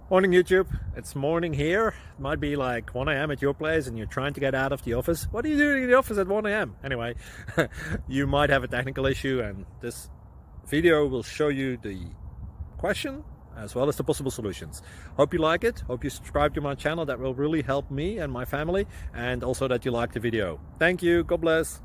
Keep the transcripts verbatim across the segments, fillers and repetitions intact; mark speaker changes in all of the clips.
Speaker 1: Morning YouTube, it's morning here. It might be like one A M at your place and you're trying to get out of the office. What are you doing in the office at one A M? Anyway, you might have a technical issue and this video will show you the question as well as the possible solutions. Hope you like it, hope you subscribe to my channel. That will really help me and my family, and also that you like the video. Thank you, God bless.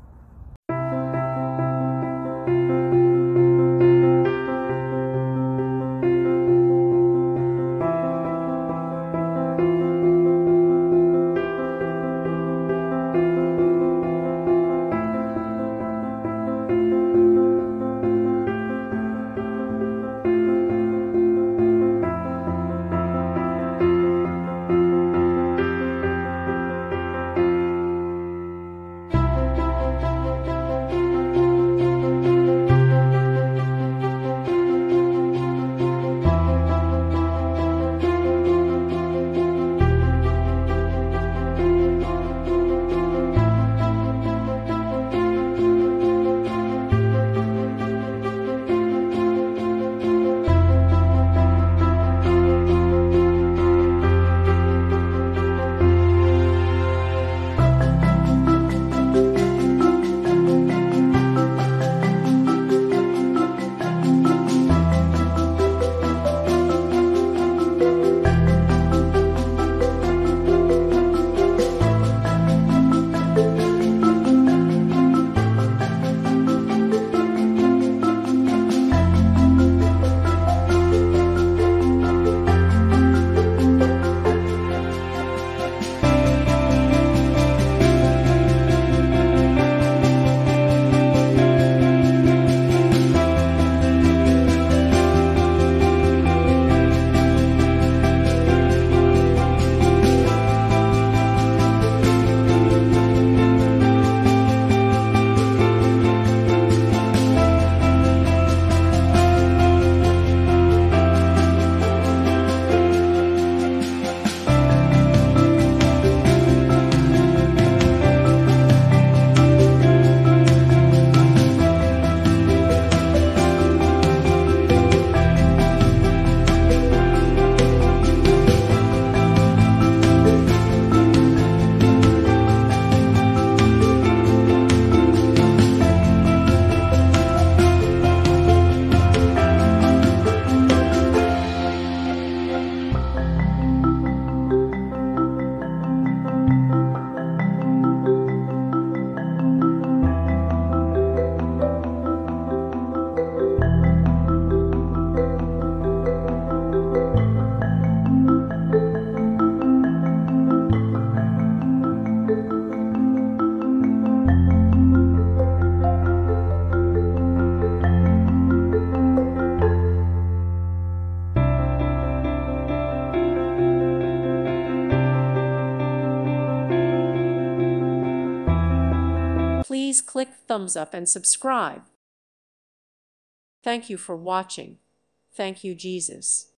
Speaker 2: Please click thumbs up and subscribe. Thank you for watching. Thank you, Jesus.